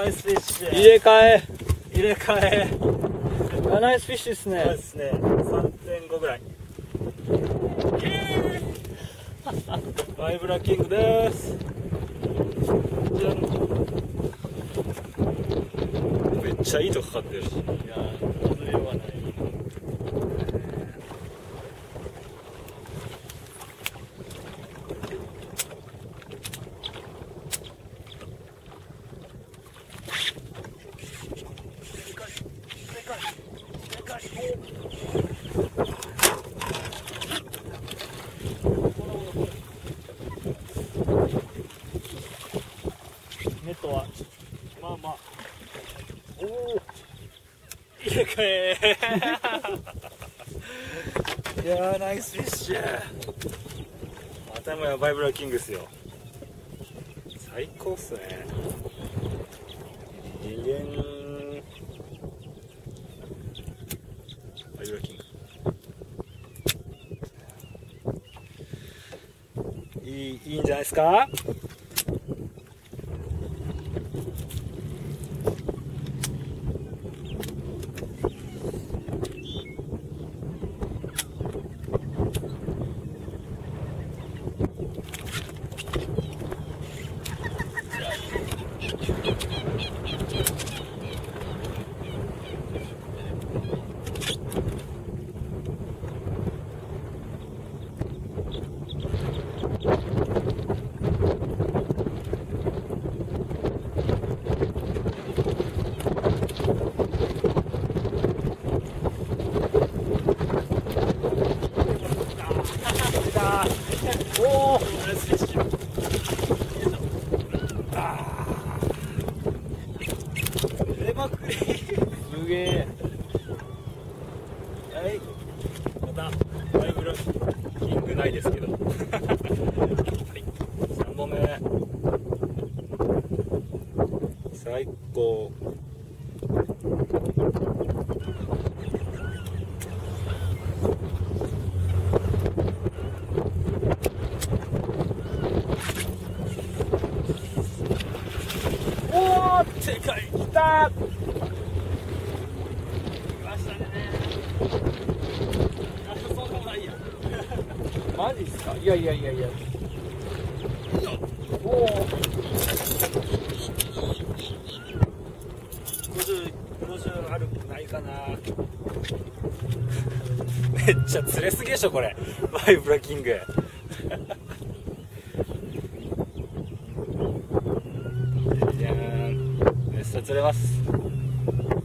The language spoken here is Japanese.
ナイスフィッシュ。 入れ替え。 入れ替え。 ナイスフィッシュですね。 そうですね。3.5ぐらい。バイブラキングです。じゃん。めっちゃいいとこかかってるし。いやー、外れはない。ネットはまあまあ、おお入れ替えいやーナイスフィッシュ。またもやバイブラキングですよ。最高っすね。人間バイブラキングいいんじゃないですか。おお、出まくり。すげえ。はい、またバイブラキングないですけどはい、3本目最高。正解、きたー。来ましたね。そうでもないや。 マジっすか。いや。おお。 50あるないかな。めっちゃ釣れすぎでしょこれ。バイブラキング。いやー、めっちゃ釣れます。